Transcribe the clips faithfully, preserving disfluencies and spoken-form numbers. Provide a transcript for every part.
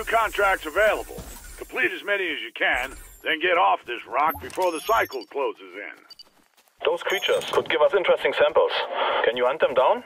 new contracts available. Complete as many as you can, then get off this rock before the cycle closes in. Those creatures could give us interesting samples. Can you hunt them down?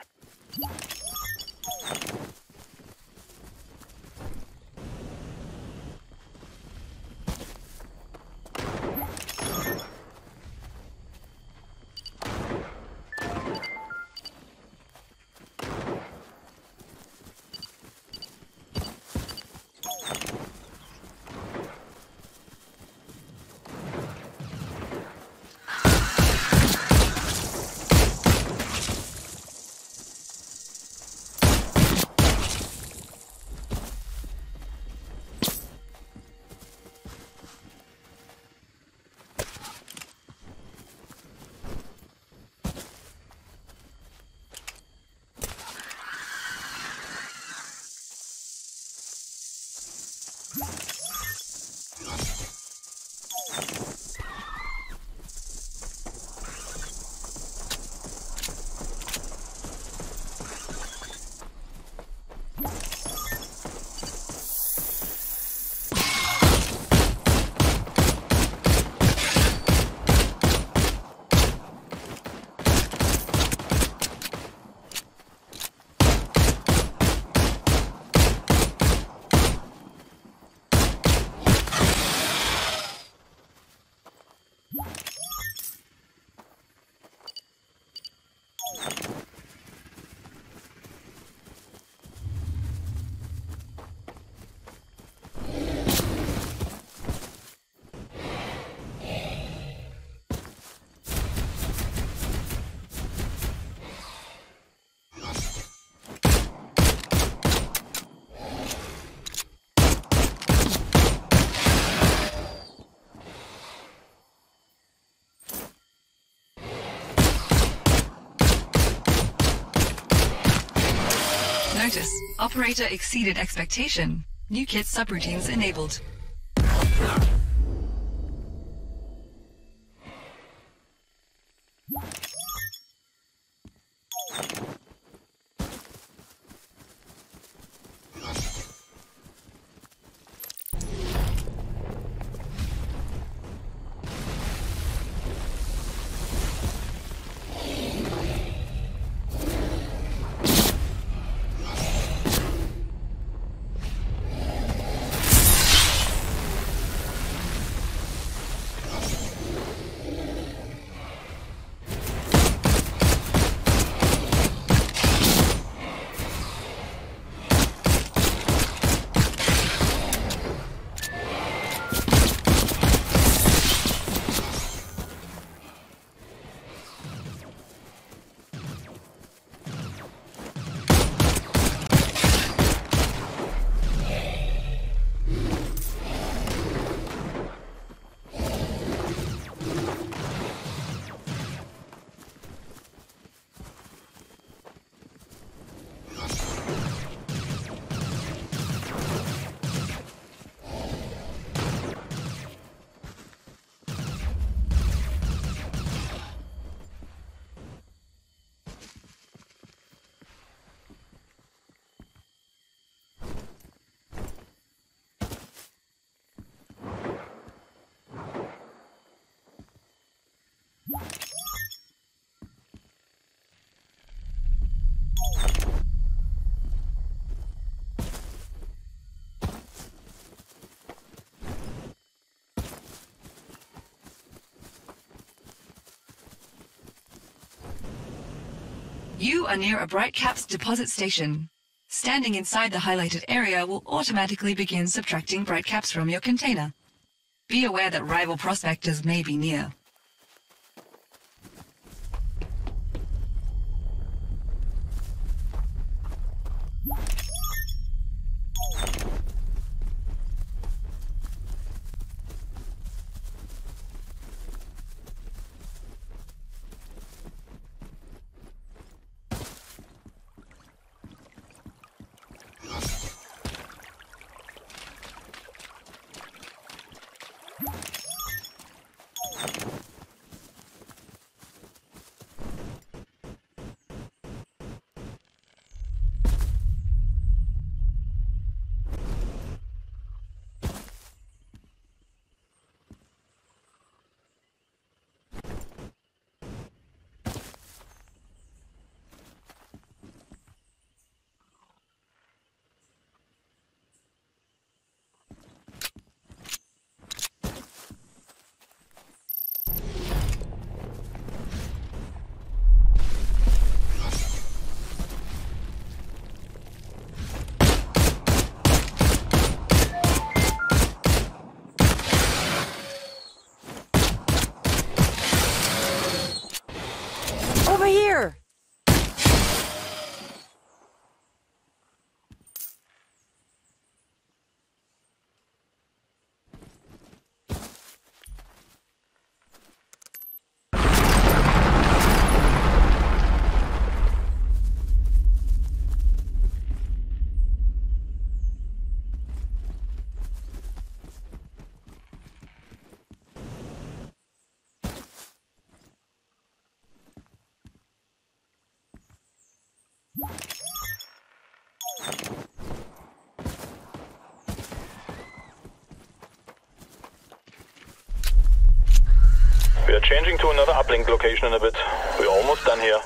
Notice, operator exceeded expectation. New kit subroutines enabled. You are near a Brightcaps deposit station. Standing inside the highlighted area will automatically begin subtracting Brightcaps from your container. Be aware that rival prospectors may be near. You We're changing to another uplink location in a bit. We're almost done here.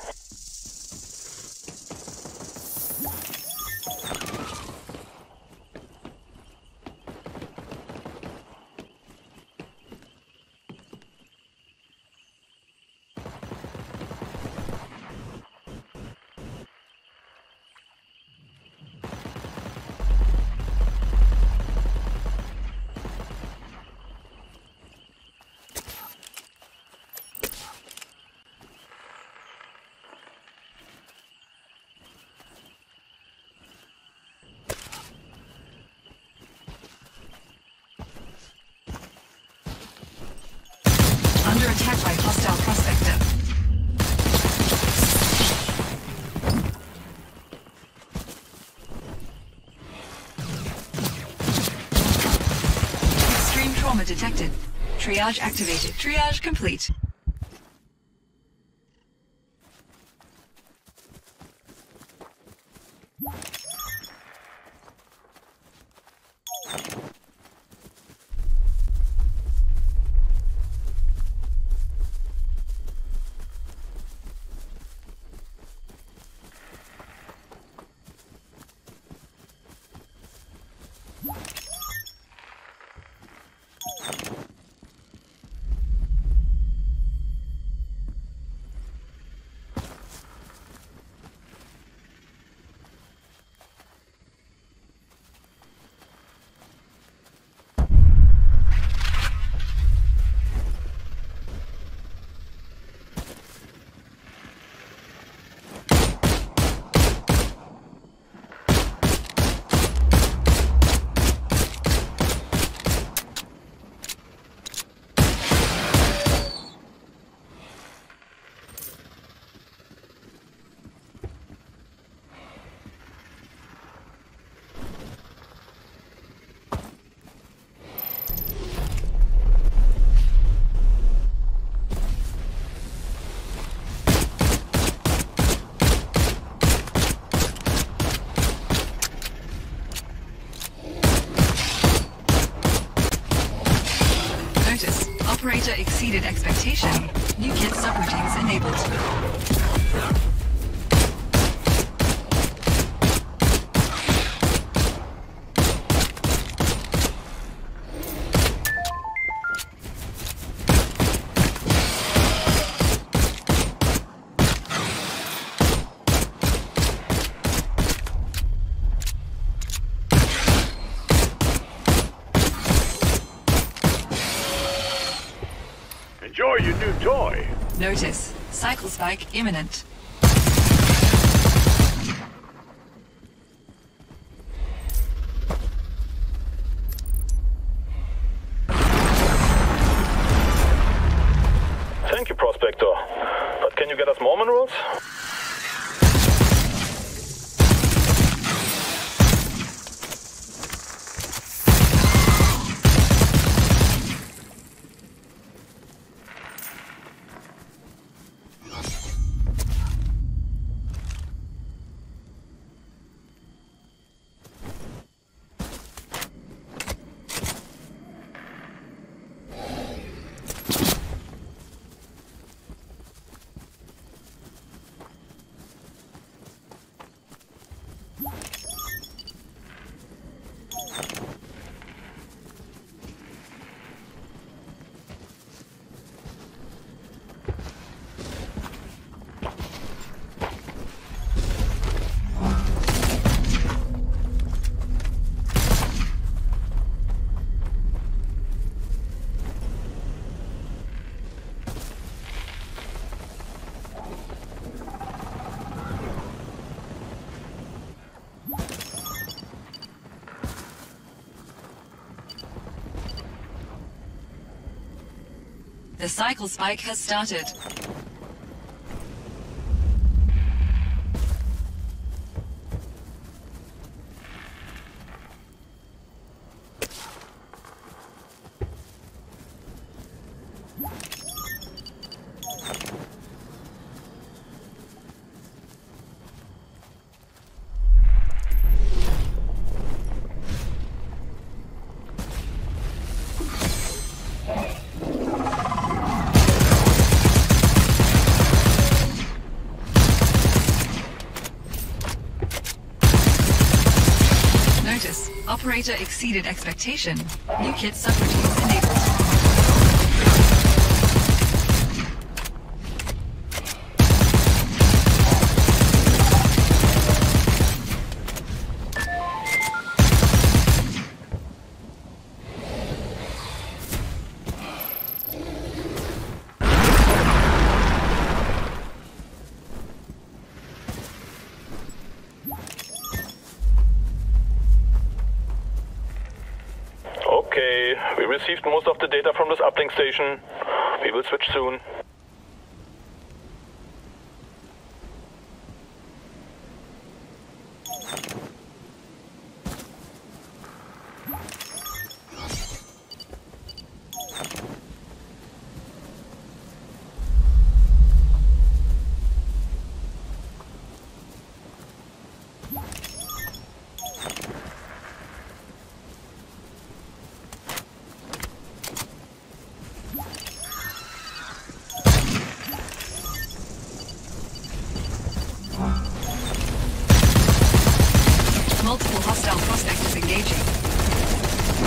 Under attack by hostile prospector. Extreme trauma detected. Triage activated. Triage complete. Operator exceeded expectation. New kit subroutines enabled. Enjoy your new toy. Notice. Cycle spike imminent. Thank you, Prospector. But can you get us more minerals? The cycle spike has started. data exceeded expectation. New kit subroutines enabled. Okay, we received most of the data from this uplink station. We will switch soon. Multiple hostile prospectors engaging.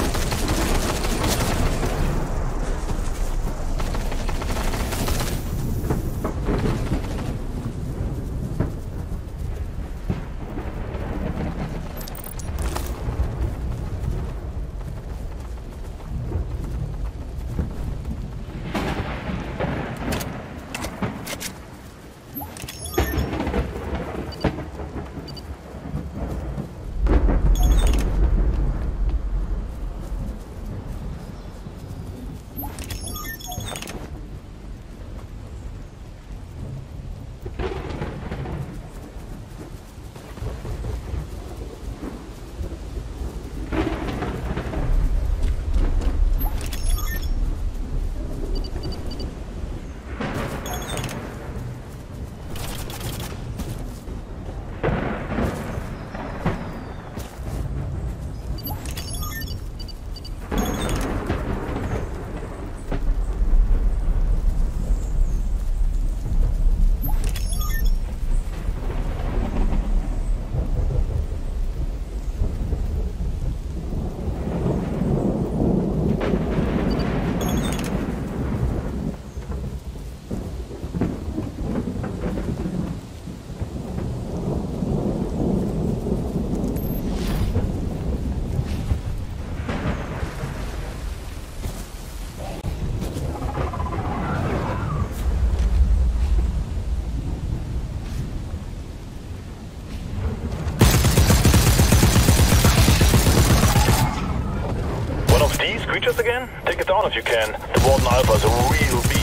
Creatures again? Take it down if you can. The Warden Alpha is a real beast.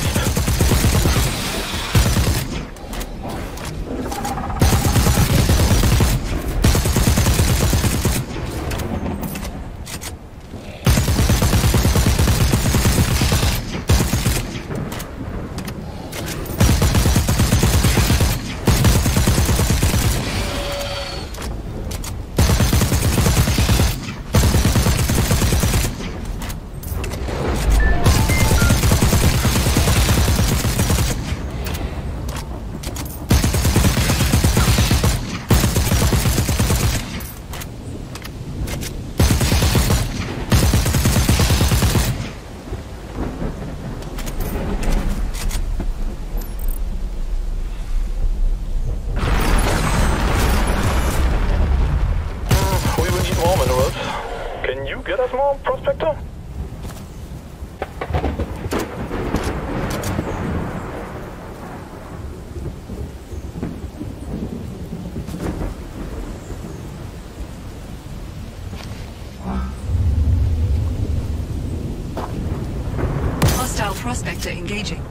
Get us more, Prospector? Hostile prospector engaging.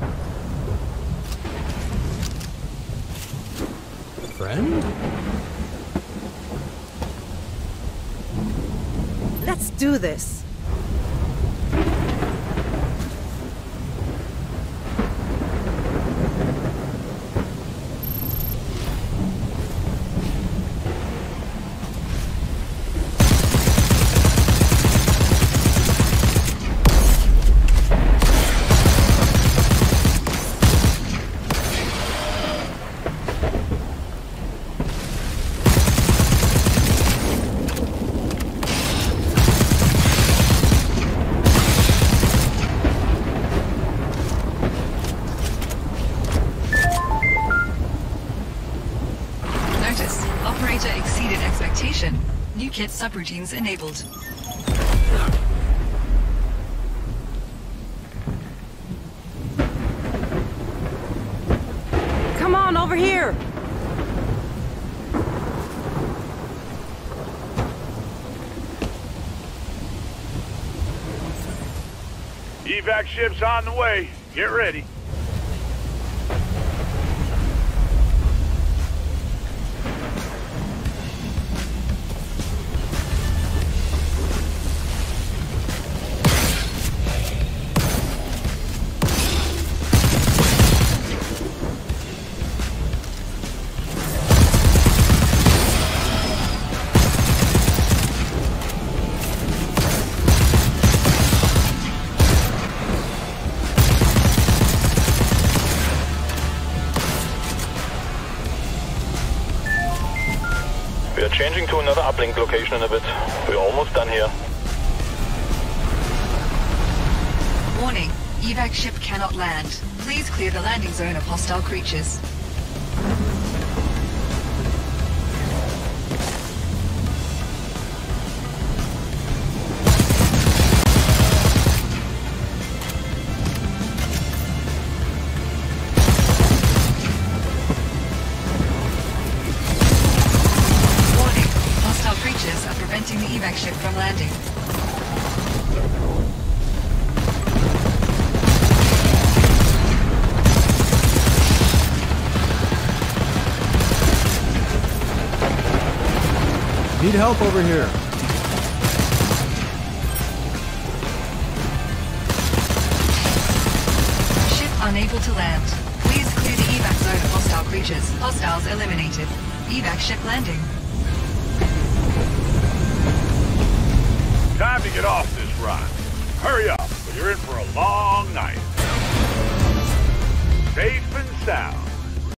Friend? Let's do this. kit subroutines enabled. Come on, over here! Evac ship's on the way. Get ready. We are changing to another uplink location in a bit. We're almost done here. Warning, evac ship cannot land. Please clear the landing zone of hostile creatures. Preventing the evac ship from landing. Need help over here. Ship unable to land. Please clear the evac zone of hostile creatures. Hostiles eliminated. Evac ship landing. Time to get off this rock. Hurry up, or you're in for a long night. Safe and sound.